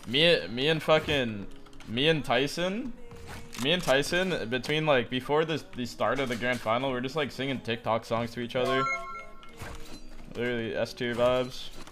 Me and fucking me and Tyson between like before the start of the grand final, we're just like singing TikTok songs to each other. Literally S tier vibes.